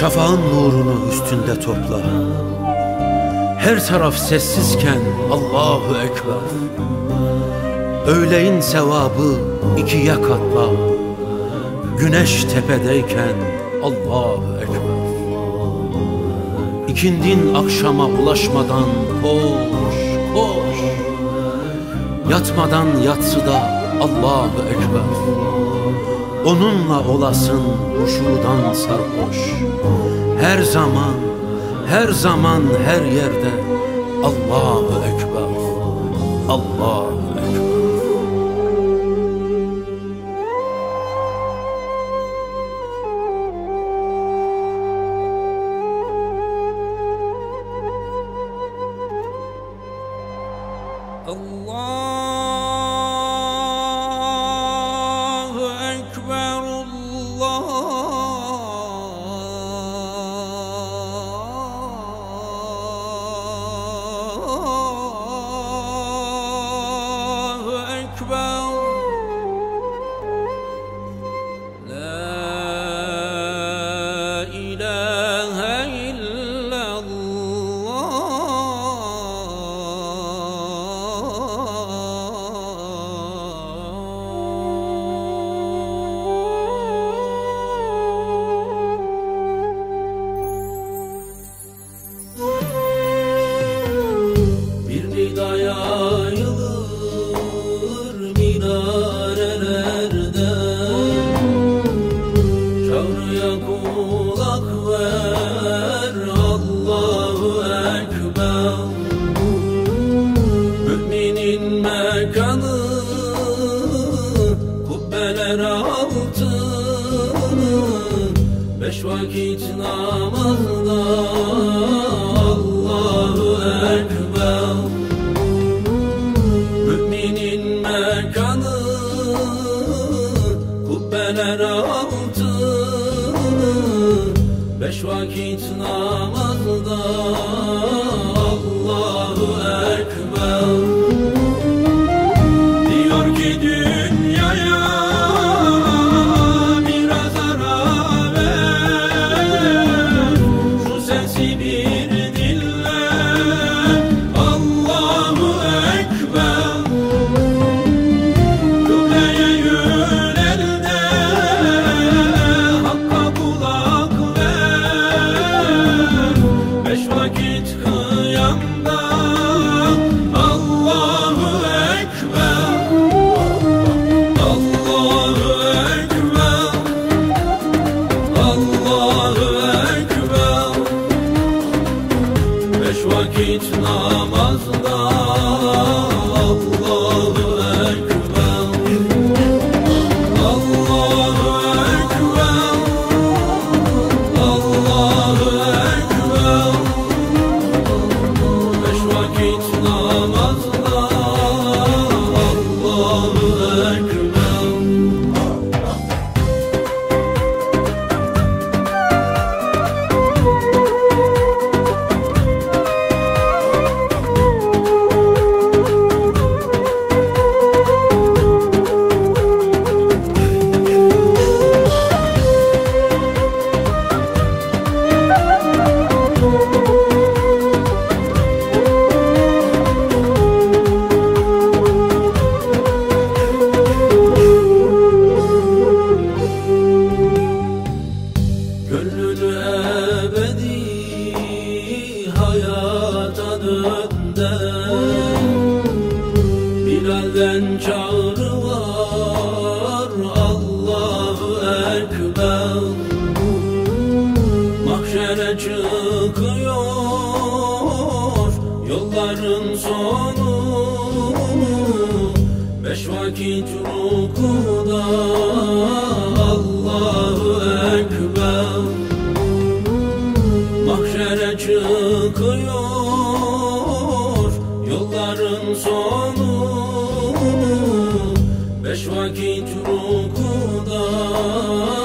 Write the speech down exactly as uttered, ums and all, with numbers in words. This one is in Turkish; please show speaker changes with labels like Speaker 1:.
Speaker 1: Şafağın nurunu üstünde topla. Her taraf sessizken Allahu Ekber. Öğleyin sevabı ikiye katla. Güneş tepedeyken Allahu Ekber. İkindin akşama ulaşmadan koş, koş. Yatmadan yatsıda Allahu Ekber. Onunla olasın huşudan sarhoş. Her zaman, her zaman, her yerde Allahu Ekber, Allahu Ekber.
Speaker 2: Allah yayılır minarelerden, çağrıya kulak ver Allahu Ekber. Müminin mekanı kubbeler altını, beş vakit namazda Allahu Ekber. Müminin mekanı kubbeler altını, beş vakit namazda Allahu Ekber. Diyor ki dünyaya biraz ara ver, şu sesi bir dinle Allahu Ekber. Kıbleye yönel de Hakk'a kulak ver, beş vakit kıyamda Allahu Ekber. Allahu Ekber, Allahu Ekber. Beş vakit namazda Allahu Ekber. Allahu Ekber, Allahu Ekber. Beş vakit namazda Allahu Ekber. Gönlünü ebedi hayata dönder, Bilal'den çağrı var Allahu Ekber. Mahşere çıkıyor yolların sonu, beş vakit rukuda Allahu Ekber. Mahşere çıkıyor yolların sonu, beş vakit rukuda